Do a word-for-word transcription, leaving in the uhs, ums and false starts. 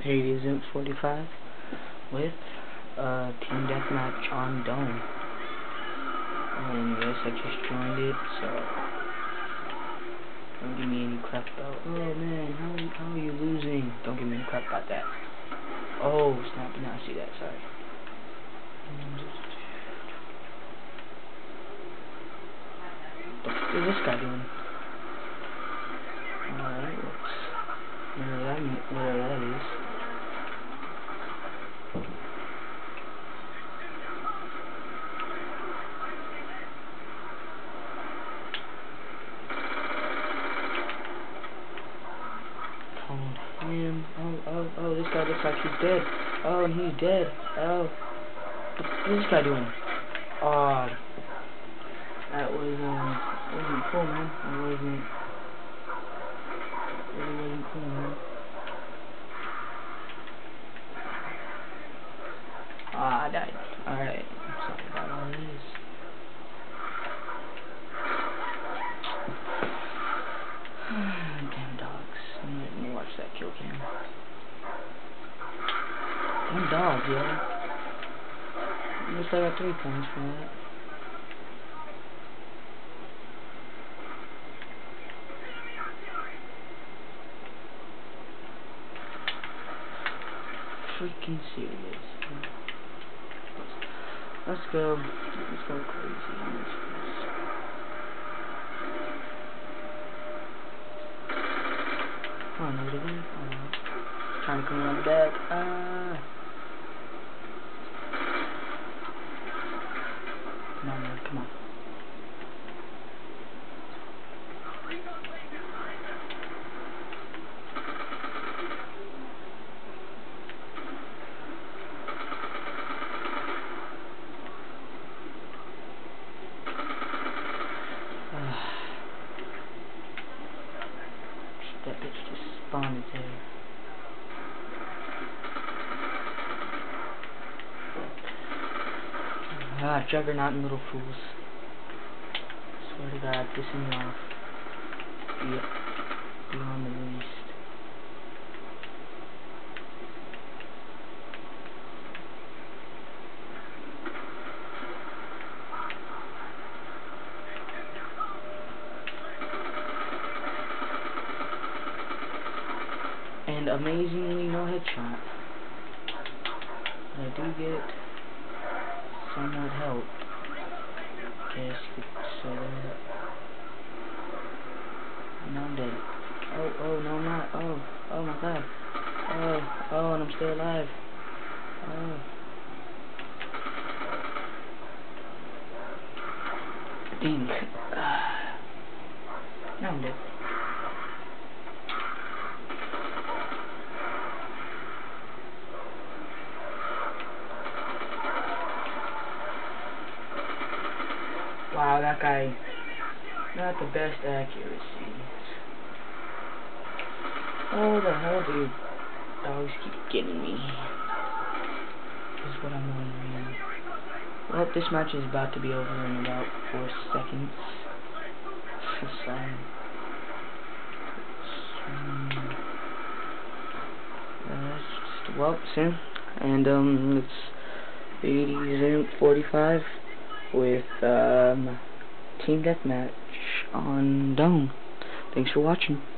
Here it is, forty-five with uh, team deathmatch on Dome. And yes, I just joined it, so don't give me any crap about, oh man, how are you, how are you losing? Don't give me any crap about that. Oh, snap, did not see that, sorry. What is this guy doing? Alright, let's, whatever that, whatever that is. Him. Oh, oh, oh, this guy looks like he's dead. Oh, and he's dead. Oh. What is this guy doing? Oh. That was, um, wasn't cool, man. That wasn't, really wasn't cool, man. Ah, I died. Alright. I'm sorry about all this. Damn dogs. I'm not gonna watch that kill cam. Damn dogs, yo. At least I got three points for that. Freaking serious. Let's go. Let's go crazy on this place. Oh, no, did we? Oh, trying to come around the back. Ah. Come on, man. Come on. That bitch just spawned there. Ah, Juggernaut and Little Fools. Swear to God, pissing me off. Yep. Beyond the least. And amazingly, no headshot. But I do get somewhat help. Guess you could say that. And now I'm dead. Oh, oh, no, I'm not. Oh, oh my God. Oh, oh, and I'm still alive. Oh. Dang. Now I'm dead. Wow, that guy, not the best accuracy. Oh, the hell, dude. Dogs keep getting me. Is what I'm wondering. Well, this match is about to be over in about four seconds. So, um, uh, just, well, soon. And, um, it's eighty forty-five with, um, Team Deathmatch on Dome. Thanks for watching.